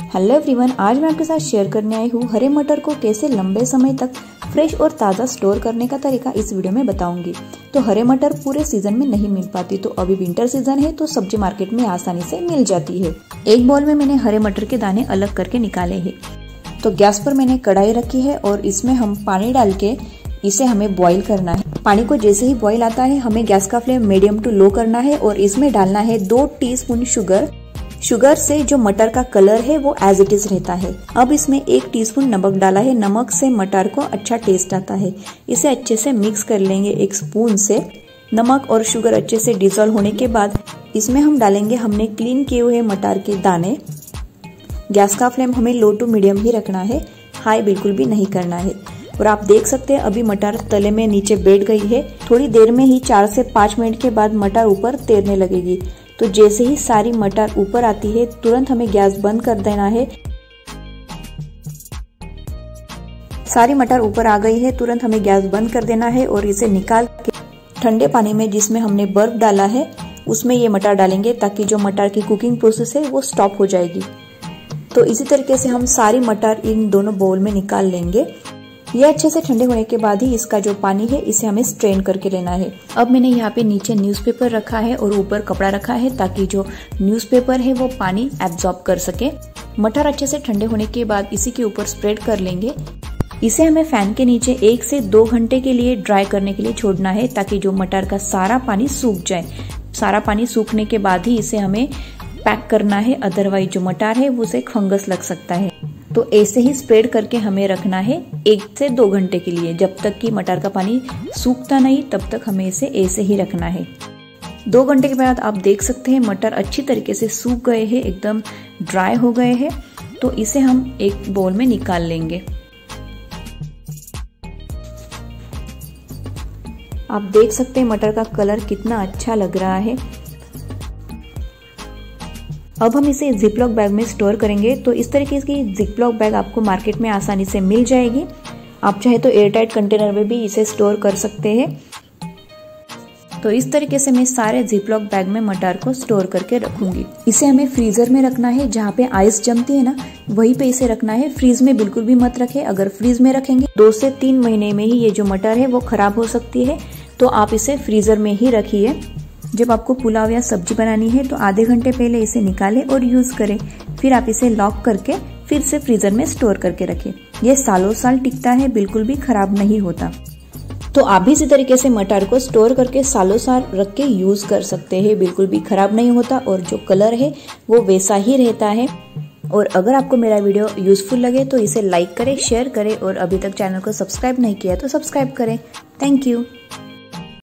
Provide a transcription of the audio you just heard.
Hello everyone, आज मैं आपके साथ शेयर करने आई हूँ हरे मटर को कैसे लंबे समय तक फ्रेश और ताज़ा स्टोर करने का तरीका इस वीडियो में बताऊंगी। तो हरे मटर पूरे सीजन में नहीं मिल पाती, तो अभी विंटर सीजन है तो सब्जी मार्केट में आसानी से मिल जाती है। एक बाउल में मैंने हरे मटर के दाने अलग करके निकाले हैं। तो गैस पर मैंने कढ़ाई रखी है और इसमें हम पानी डाल के इसे हमें बॉईल करना है। पानी को जैसे ही बॉईल आता है हमें गैस का फ्लेम मीडियम टू लो करना है और इसमें डालना है 2 टीस्पून शुगर। शुगर से जो मटर का कलर है वो एज इट इज रहता है। अब इसमें 1 टीस्पून नमक डाला है। नमक से मटर को अच्छा टेस्ट आता है। इसे अच्छे से मिक्स कर लेंगे एक स्पून से। नमक और शुगर अच्छे से डिसॉल्व होने के बाद इसमें हम डालेंगे हमने क्लीन किए हुए मटर के दाने। गैस का फ्लेम हमें लो टू मीडियम ही रखना है, हाई बिल्कुल भी नहीं करना है। और आप देख सकते हैं अभी मटर तले में नीचे बैठ गई है। थोड़ी देर में ही 4 से 5 मिनट के बाद मटर ऊपर तैरने लगेगी। तो जैसे ही सारी मटर ऊपर आती है तुरंत हमें गैस बंद कर देना है। सारी मटर ऊपर आ गई है, तुरंत हमें गैस बंद कर देना है और इसे निकाल के ठंडे पानी में जिसमें हमने बर्फ डाला है उसमें ये मटर डालेंगे ताकि जो मटर की कुकिंग प्रोसेस है वो स्टॉप हो जाएगी। तो इसी तरीके से हम सारी मटर इन दोनों बाउल में निकाल लेंगे। ये अच्छे से ठंडे होने के बाद ही इसका जो पानी है इसे हमें स्ट्रेन करके लेना है। अब मैंने यहाँ पे नीचे न्यूज़पेपर रखा है और ऊपर कपड़ा रखा है ताकि जो न्यूज़पेपर है वो पानी एब्जॉर्ब कर सके। मटर अच्छे से ठंडे होने के बाद इसी के ऊपर स्प्रेड कर लेंगे। इसे हमें फैन के नीचे 1 से 2 घंटे के लिए ड्राई करने के लिए छोड़ना है ताकि जो मटर का सारा पानी सूख जाए। सारा पानी सूखने के बाद ही इसे हमें पैक करना है, अदरवाइज जो मटर है उसे फंगस लग सकता है। तो ऐसे ही स्प्रेड करके हमें रखना है 1 से 2 घंटे के लिए। जब तक कि मटर का पानी सूखता नहीं तब तक हमें इसे ऐसे ही रखना है। 2 घंटे के बाद आप देख सकते हैं मटर अच्छी तरीके से सूख गए हैं, एकदम ड्राई हो गए हैं। तो इसे हम एक बाउल में निकाल लेंगे। आप देख सकते हैं मटर का कलर कितना अच्छा लग रहा है। अब हम इसे जिपलॉक बैग में स्टोर करेंगे। तो इस तरीके की जिपलॉक बैग आपको मार्केट में आसानी से मिल जाएगी। आप चाहे तो एयरटाइट कंटेनर में भी इसे स्टोर कर सकते हैं। तो इस तरीके से मैं सारे जिपलॉक बैग में मटर को स्टोर करके रखूंगी। इसे हमें फ्रीजर में रखना है, जहाँ पे आइस जमती है ना वहीं पे इसे रखना है। फ्रीज में बिल्कुल भी मत रखें। अगर फ्रीज में रखेंगे 2 से 3 महीने में ही ये जो मटर है वो खराब हो सकती है। तो आप इसे फ्रीजर में ही रखिए। जब आपको पुलाव या सब्जी बनानी है तो आधे घंटे पहले इसे निकालें और यूज करें। फिर आप इसे लॉक करके फिर से फ्रीजर में स्टोर करके रखें। ये सालों साल टिकता है, बिल्कुल भी खराब नहीं होता। तो आप भी इसी तरीके से मटर को स्टोर करके सालों साल रख के यूज कर सकते हैं, बिल्कुल भी खराब नहीं होता और जो कलर है वो वैसा ही रहता है। और अगर आपको मेरा वीडियो यूजफुल लगे तो इसे लाइक करें, शेयर करें और अभी तक चैनल को सब्सक्राइब नहीं किया तो सब्सक्राइब करें। Thank you.